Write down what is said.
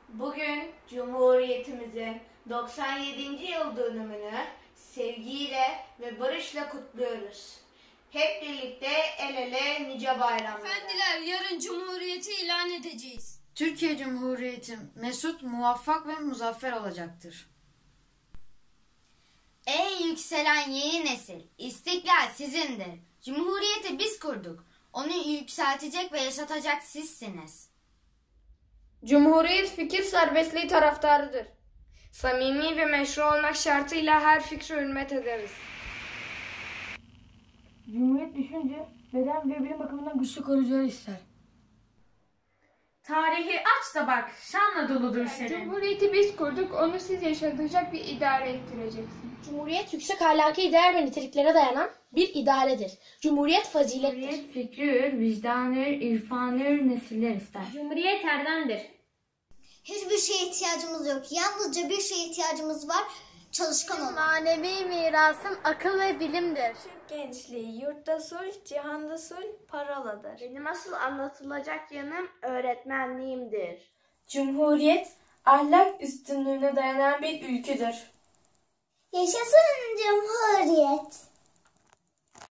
Bugün Cumhuriyetimizin 97. yıl dönümünü sevgiyle ve barışla kutluyoruz. Hep birlikte el ele nice bayramlar. Efendiler, yarın Cumhuriyeti ilan edeceğiz. Türkiye Cumhuriyeti mesut, muvaffak ve muzaffer olacaktır. Ey yükselen yeni nesil, istiklal sizindir. Cumhuriyeti biz kurduk. Onu yükseltecek ve yaşatacak sizsiniz. Cumhuriyet fikir serbestliği taraftarıdır. Samimi ve meşru olmak şartıyla her fikre hürmet ederiz. Cumhuriyet düşünce beden ve bilim bakımından güçlü koruyucular ister. Tarihi aç da bak, şanla doludur senin. Cumhuriyeti biz kurduk, onu siz yaşatacak bir idare ettireceksiniz. Cumhuriyet yüksek ahlaki değer ve niteliklere dayanan bir idaredir. Cumhuriyet fazilettir. Cumhuriyet fikri, vicdanı, irfanı nesiller ister. Cumhuriyet erdemdir. Hiçbir şeye ihtiyacımız yok. Yalnızca bir şeye ihtiyacımız var. Çalışkan olmak. Manevi mirasım akıl ve bilimdir. Türk gençliği yurtta sulh, cihanda sulh paroladır. Benim asıl anlatılacak yanım öğretmenliğimdir. Cumhuriyet ahlak üstünlüğüne dayanan bir ülküdür. Yaşasın Cumhuriyet.